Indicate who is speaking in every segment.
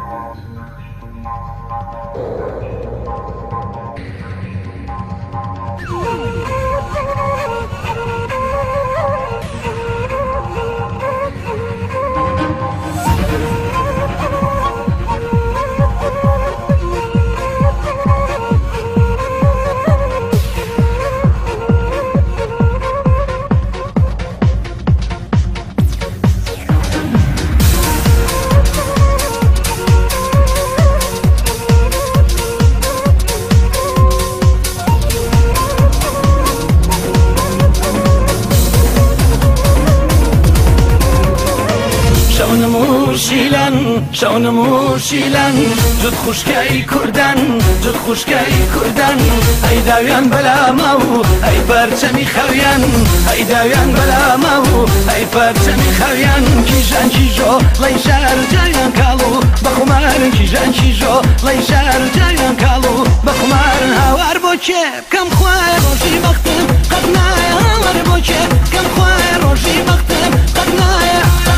Speaker 1: شون موشیلن جد خوشکای کردن جد خوشکای کردن ای داویان بلا ماو ای پرچمی خویان ای داویان بلا ماو ای پرچمی خویان کیجان کیجو لی شهر جایان کالو بخمارن کیجان کیجو لی شهر جایان کالو بخمارن هوار بو که کم خواه روشی بختم قد نای هوار بو که کم خواه روشی بختم قد نای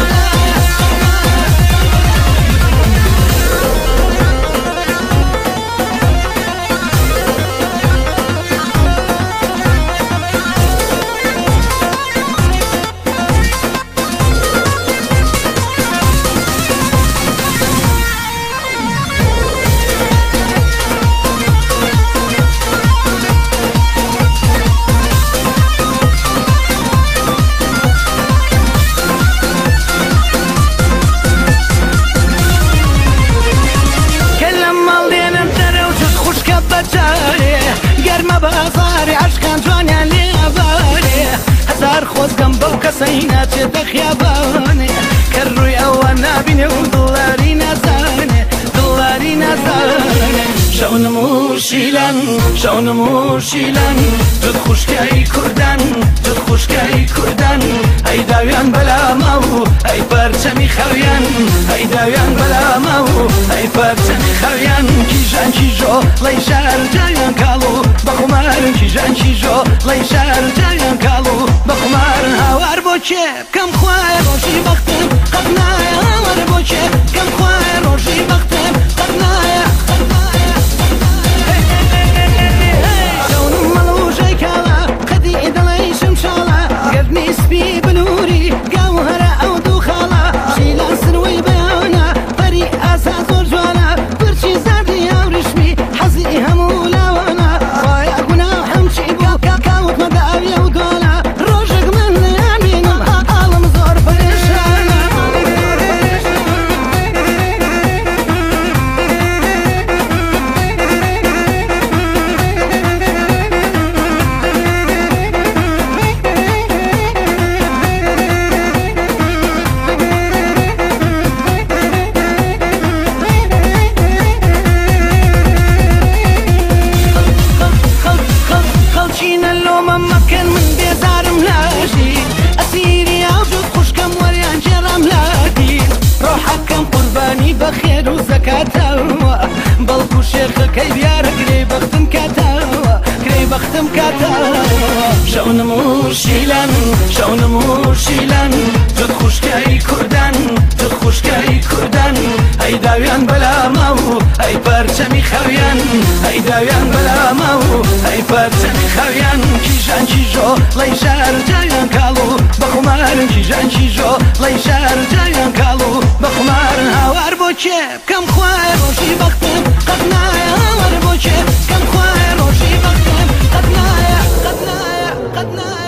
Speaker 1: گرم بازاری عشقان جوانیان لیابانی هزار خوزگم بو کسی نچه دخیابانی کر روی اوان نبینه و دلاری نزانه دلاری نزانه شون موشیلن جد خوشکای کردن جد خوشکای کردن ای داویان بلا ماو ای پرچمی خویان ای داویان بلا ماو ای پرچمی خویان کیجان کیجو لی شهر جایان کالو بخمارن کیجان کیجو لی شهر جایان کالو بخمارن هوار بو که کم خواه روشی بختم قد نای هوار بو که کم خواه روشی بختم قد نای نسبي بنوري قوهرة أو دوخالة شيلان سنوي بيانا بري أساس ورجوانا برشي زادي أو رشمي حزي همولا وانا رايا قنا حمشي بوكا كاوت مداوية ودولا روجك من يمينم عالم زور برشانا بخير وزكاتوا بلكو شيخ كي بيار كري بختم كاتوا كري بختم كاتوا شون موشيلن جد خوشكاي كردن جد خوشكاي كردن اي داويان بلا ماو اي پرچمی خویان ای داویان بلا ماو ای پرچمی خویان کیجان کیجو لی شهر جایان کالو بخمارن کیجان کیجو لی شهر جایان کالو بخمارن هوار بو که کم خواه روشی بختم قد نای هوار بو که کم خواه روشی بختم قد نای قد نای قد نای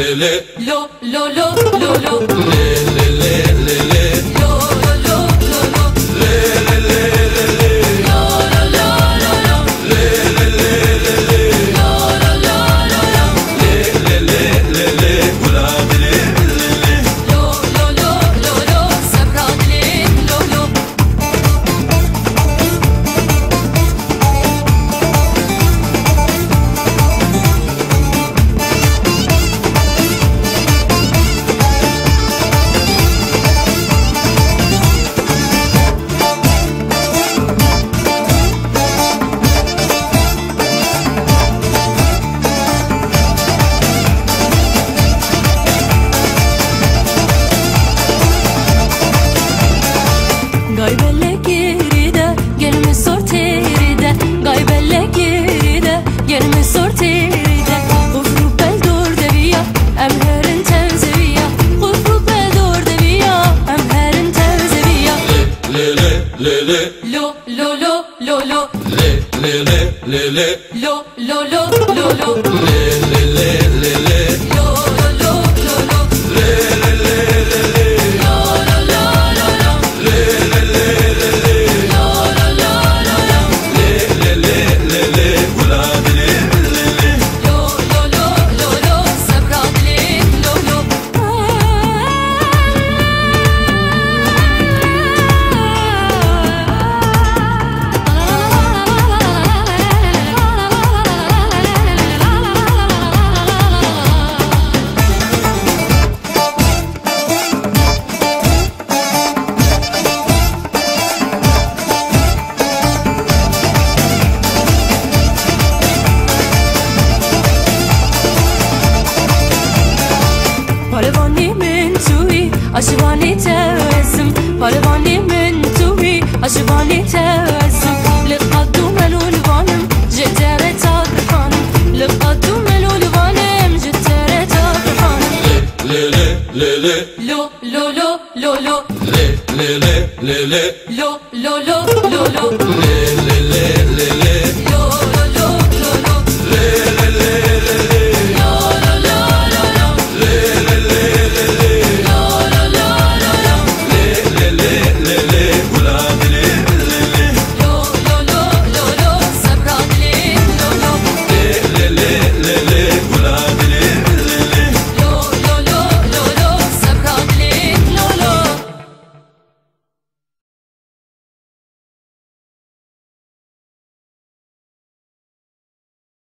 Speaker 2: أشواني توسم بالواني من توي أشواني توسم لقدو ملول غانم جترة تابرخانم لقدو ملول غانم جترة تابرخانم
Speaker 1: لي لي لي لي
Speaker 2: لو لو لو لو لو
Speaker 1: لي لي لي لي
Speaker 2: لو لو لو لو لو